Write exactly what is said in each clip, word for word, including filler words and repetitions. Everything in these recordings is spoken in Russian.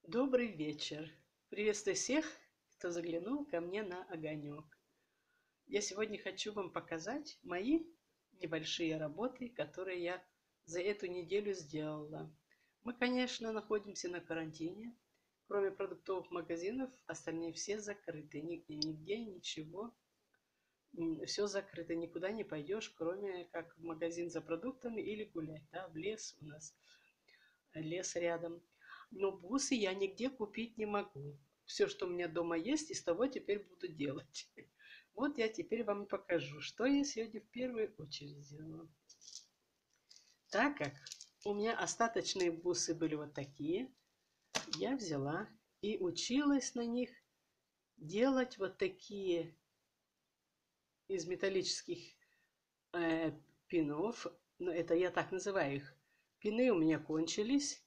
Добрый вечер! Приветствую всех, кто заглянул ко мне на огонек. Я сегодня хочу вам показать мои небольшие работы, которые я за эту неделю сделала. Мы, конечно, находимся на карантине. Кроме продуктовых магазинов, остальные все закрыты. Нигде, нигде ничего. Все закрыто. Никуда не пойдешь, кроме как в магазин за продуктами или гулять. Да, в лес у нас. Лес рядом. Но бусы я нигде купить не могу. Все, что у меня дома есть, из того теперь буду делать. Вот я теперь вам покажу, что я сегодня в первую очередь сделала. Так как у меня остаточные бусы были вот такие, я взяла и училась на них делать вот такие из металлических э, пинов. Но это я так называю их. Пины у меня кончились.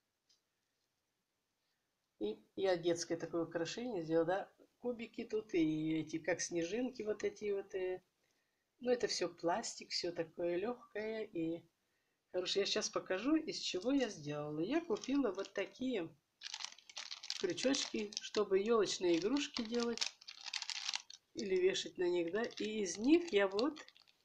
И я детское такое украшение сделала, да, кубики тут и эти, как снежинки вот эти вот. И, ну, это все пластик, все такое легкое. И, короче, я сейчас покажу, из чего я сделала. Я купила вот такие крючочки, чтобы елочные игрушки делать или вешать на них, да. И из них я вот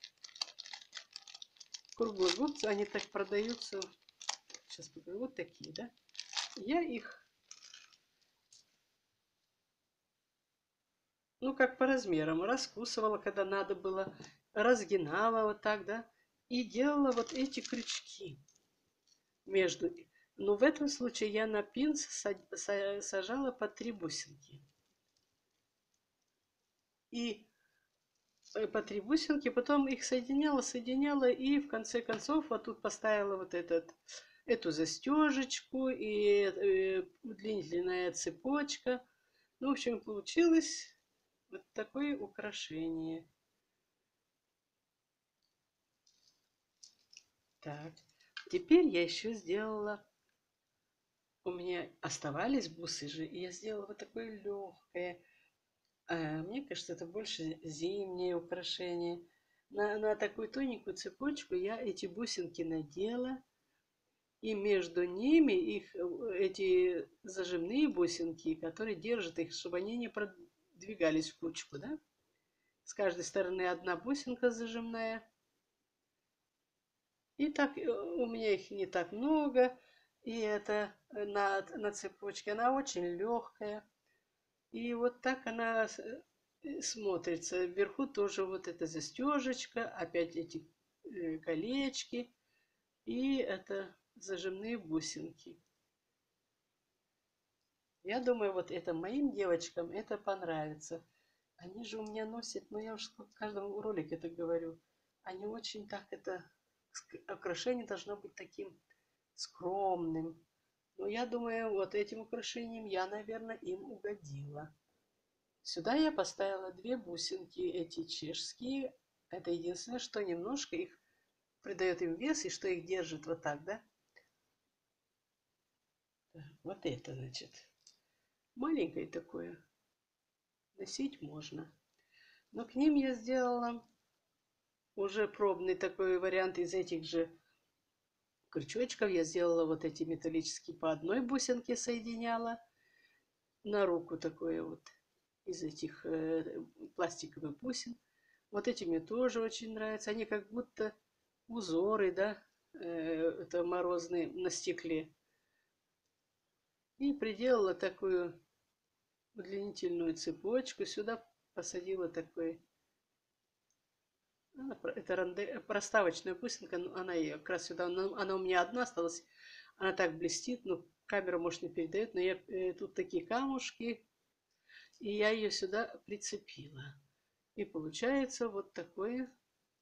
круглогубцы, они так продаются. Сейчас покажу, вот такие, да. Я их, ну, как по размерам, раскусывала, когда надо было, разгинала вот так, да, и делала вот эти крючки между. Но в этом случае я на пинс сажала по три бусинки. И по три бусинки, потом их соединяла, соединяла, и в конце концов вот тут поставила вот этот, эту застежечку и э, длинная цепочка. Ну, в общем, получилось вот такое украшение. Так, теперь я еще сделала, у меня оставались бусы же, и я сделала вот такое легкое, а, мне кажется, это больше зимнее украшение. На, на такую тоненькую цепочку я эти бусинки надела, и между ними их, э, эти зажимные бусинки, которые держат их, чтобы они не продвигались в кучку, да? С каждой стороны одна бусинка зажимная. И так э, у меня их не так много. И это э, на, на цепочке. Она очень легкая. И вот так она э, смотрится. Вверху тоже вот эта застежечка. Опять эти э, колечки. И это зажимные бусинки. Я думаю, вот это моим девочкам это понравится. Они же у меня носят, ну я уж в каждом ролике это говорю. Они очень так это, украшение должно быть таким скромным. Но я думаю, вот этим украшением я, наверное, им угодила. Сюда я поставила две бусинки, эти чешские. Это единственное, что немножко их придает им вес и что их держит вот так, да? Вот это, значит, маленькое такое. Носить можно. Но к ним я сделала уже пробный такой вариант из этих же крючочков. Я сделала вот эти металлические по одной бусинке соединяла. На руку такое вот из этих э, пластиковых бусин. Вот эти мне тоже очень нравятся. Они как будто узоры, да, э, это морозные на стекле. И приделала такую удлинительную цепочку. Сюда посадила такой, это ранде, проставочная бусинка, она ее как раз сюда, она, она у меня одна осталась. Она так блестит, ну, камера, может, не передает, но я, э, тут такие камушки, и я ее сюда прицепила. И получается вот такое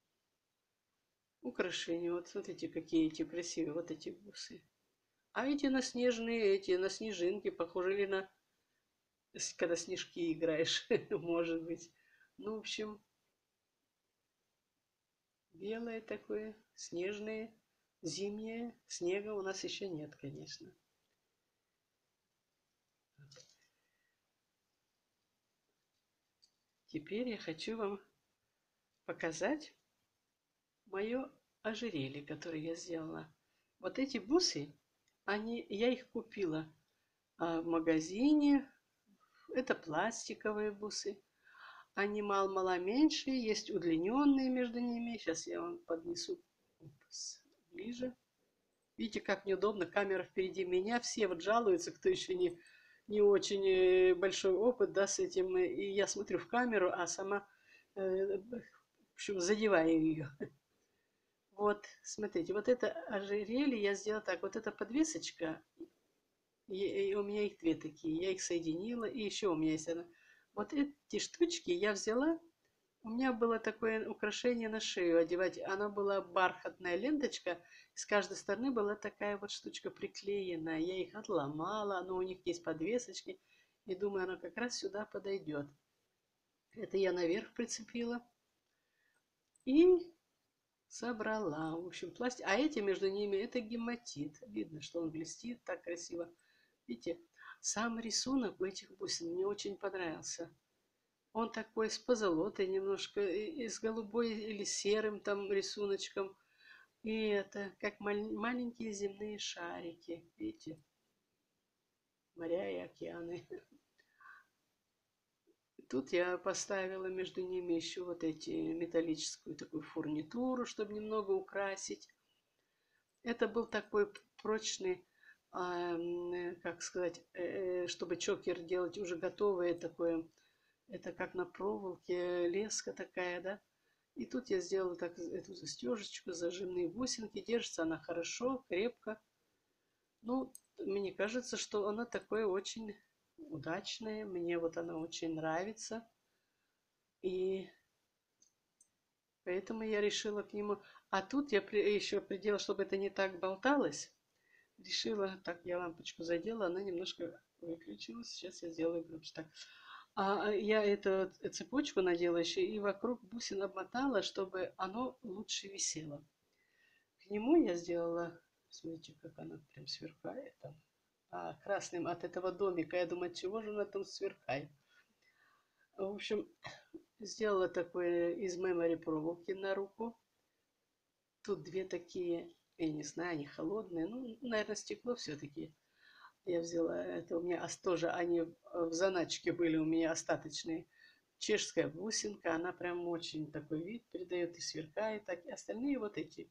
украшение. Вот смотрите, какие эти красивые, вот эти бусы. А эти на снежные, эти на снежинки, похожи ли на, когда снежки играешь, может быть. Ну, в общем, белое такое, снежное, зимнее. Снега у нас еще нет, конечно. Теперь я хочу вам показать мое ожерелье, которое я сделала. Вот эти бусы, они, я их купила А в магазине это пластиковые бусы. Они мало-мало меньше, есть удлиненные между ними. Сейчас я вам поднесу ближе. Видите, как неудобно, камера впереди меня, все вот жалуются, кто еще не, не очень большой опыт, да, с этим. И я смотрю в камеру, а сама, э, в общем, задеваю ее. Вот, смотрите, вот это ожерелье я сделала так. Вот эта подвесочка, и, и у меня их две такие, я их соединила, и еще у меня есть одна. Вот эти штучки я взяла. У меня было такое украшение на шею одевать. Она была бархатная ленточка. С каждой стороны была такая вот штучка приклеенная. Я их отломала, но у них есть подвесочки. И думаю, она как раз сюда подойдет. Это я наверх прицепила. И собрала. В общем, пластик. А эти между ними, это гематит. Видно, что он блестит так красиво. Видите, сам рисунок у этих бусин мне очень понравился. Он такой с позолотой немножко, и с голубой или серым там рисуночком. И это как маленькие земные шарики. Видите? Моря и океаны. Тут я поставила между ними еще вот эти металлическую такую фурнитуру, чтобы немного украсить. Это был такой прочный, как сказать, чтобы чокер делать уже готовое такое. Это как на проволоке, леска такая, да. И тут я сделала так эту застежечку, зажимные бусинки. Держится она хорошо, крепко. Ну, мне кажется, что она такое очень удачное. Мне вот она очень нравится. И поэтому я решила к нему... А тут я еще приделала, чтобы это не так болталось. Решила, так, я лампочку задела, она немножко выключилась. Сейчас я сделаю громче. Так. А я эту цепочку надела еще и вокруг бусин обмотала, чтобы оно лучше висело. К нему я сделала, смотрите, как она прям сверкает там. А, красным от этого домика. Я думаю, чего же она там сверкает. В общем, сделала такое из мемори проволоки на руку. Тут две такие, я не знаю, они холодные. Ну, наверное, стекло все-таки. Я взяла, это у меня тоже, они в заначке были у меня остаточные. Чешская бусинка, она прям очень такой вид придает и сверкает. Так, и остальные вот эти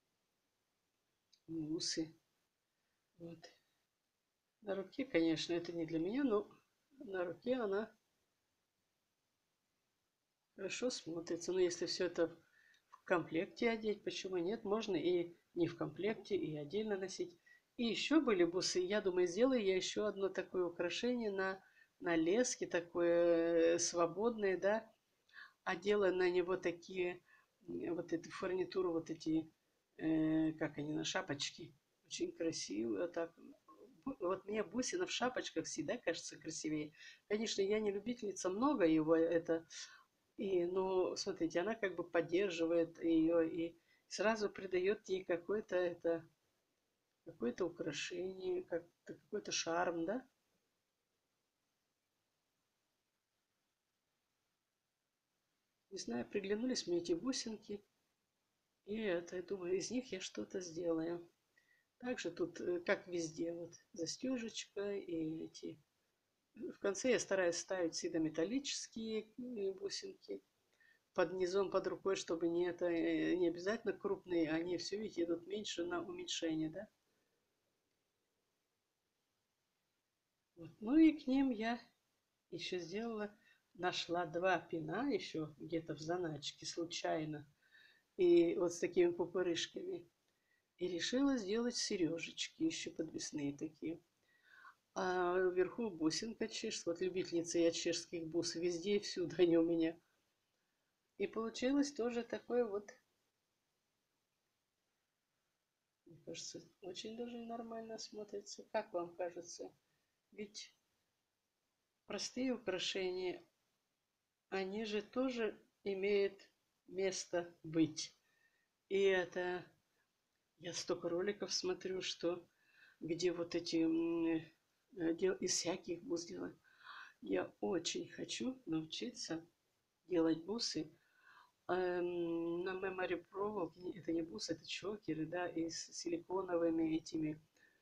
бусы. Вот. На руке, конечно, это не для меня, но на руке она хорошо смотрится. Но если все это в комплекте одеть, почему нет? Можно и не в комплекте, и отдельно носить. И еще были бусы. Я думаю, сделаю я еще одно такое украшение на, на леске, такое свободное, да. Одела на него такие, вот эту фурнитуру, вот эти, э, как они, на шапочки. Очень красиво так. Вот мне бусина в шапочках всегда кажется красивее. Конечно, я не любительница много его, это, и, но, смотрите, она как бы поддерживает ее и сразу придает ей какое-то это, какое-то украшение, как, какой-то шарм, да? Не знаю, приглянулись мне эти бусинки. И это, я думаю, из них я что-то сделаю. Также тут, как везде, вот застежечка и эти. В конце я стараюсь ставить всегда металлические бусинки под низом, под рукой, чтобы не это не обязательно крупные, они все, видите, идут меньше на уменьшение, да. Вот. Ну и к ним я еще сделала, нашла два пина еще где-то в заначке случайно. И вот с такими пупырышками. И решила сделать сережечки еще подвесные такие. А вверху бусинка чешская. Вот любительница я чешских бус. Везде и всюду они у меня. И получилось тоже такое вот, мне кажется, очень даже нормально смотрится. Как вам кажется? Ведь простые украшения, они же тоже имеют место быть. И это... Я столько роликов смотрю, что где вот эти из всяких бус делают. Я очень хочу научиться делать бусы эм, на мемори проволоке. Это не бусы, это чокеры, да, и с силиконовыми этими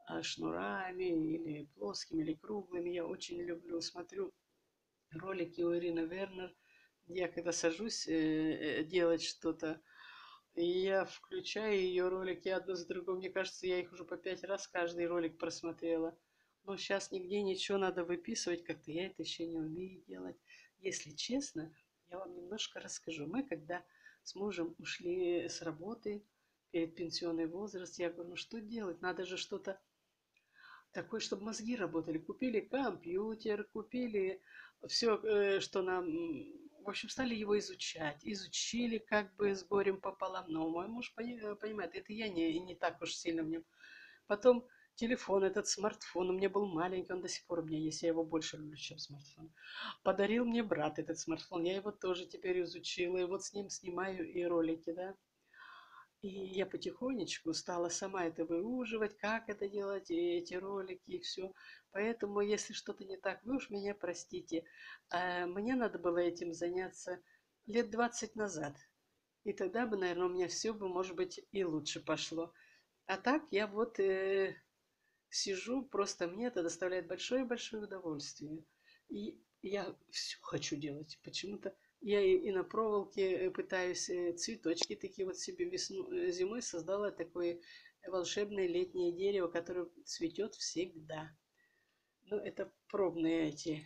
а, шнурами, или плоскими, или круглыми. Я очень люблю, смотрю ролики у Ирины Вернер. Я когда сажусь э, э, делать что-то, и я включаю ее ролики одно за другим. Мне кажется, я их уже по пять раз каждый ролик просмотрела. Но сейчас нигде ничего надо выписывать, как-то я это еще не умею делать. Если честно, я вам немножко расскажу. Мы когда с мужем ушли с работы перед пенсионный возраст, я говорю, ну что делать? Надо же что-то такое, чтобы мозги работали. Купили компьютер, купили все, что нам... В общем, стали его изучать. Изучили как бы с горем пополам. Но мой муж пони- понимает, это я не, не так уж сильно в нем. Потом телефон, этот смартфон, у меня был маленький, он до сих пор у меня есть, я его больше люблю, чем смартфон. Подарил мне брат этот смартфон, я его тоже теперь изучила, и вот с ним снимаю и ролики, да. И я потихонечку стала сама это выуживать, как это делать, и эти ролики, и все. Поэтому, если что-то не так, вы уж меня простите. А мне надо было этим заняться лет двадцать назад. И тогда бы, наверное, у меня все бы, может быть, и лучше пошло. А так я вот э, сижу, просто мне это доставляет большое-большое удовольствие. И я все хочу делать. Почему-то я и, и на проволоке э, пытаюсь э, цветочки такие вот себе весну, э, зимой создала такое волшебное летнее дерево, которое цветет всегда. Ну, это пробные эти.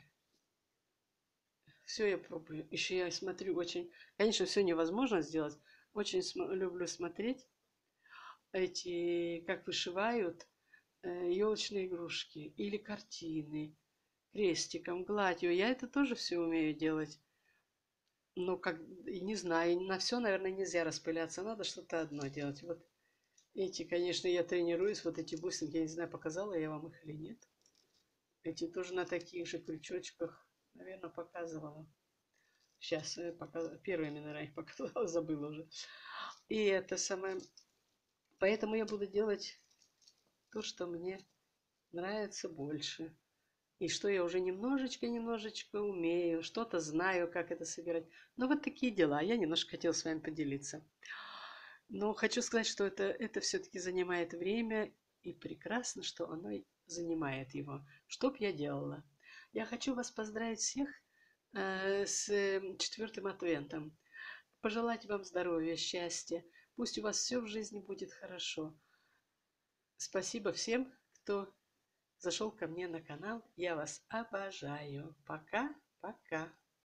Все я пробую. Еще я смотрю очень... Конечно, все невозможно сделать. Очень см- люблю смотреть эти, как вышивают елочные игрушки или картины крестиком, гладью. Я это тоже все умею делать. Но как, и не знаю, на все, наверное, нельзя распыляться. Надо что-то одно делать. Вот эти, конечно, я тренируюсь. Вот эти бусинки, я не знаю, показала я вам их или нет. Эти тоже на таких же крючочках, наверное, показывала. Сейчас э, показ... первыми, наверное, их показала, забыла уже. И это самое... Поэтому я буду делать то, что мне нравится больше. И что я уже немножечко-немножечко умею, что-то знаю, как это собирать. Но вот такие дела. Я немножко хотела с вами поделиться. Но хочу сказать, что это, это все-таки занимает время, и прекрасно, что оно занимает его. Что б я делала? Я хочу вас поздравить всех э, с э, четвертым адвентом. Пожелать вам здоровья, счастья. Пусть у вас все в жизни будет хорошо. Спасибо всем, кто зашел ко мне на канал. Я вас обожаю. Пока-пока.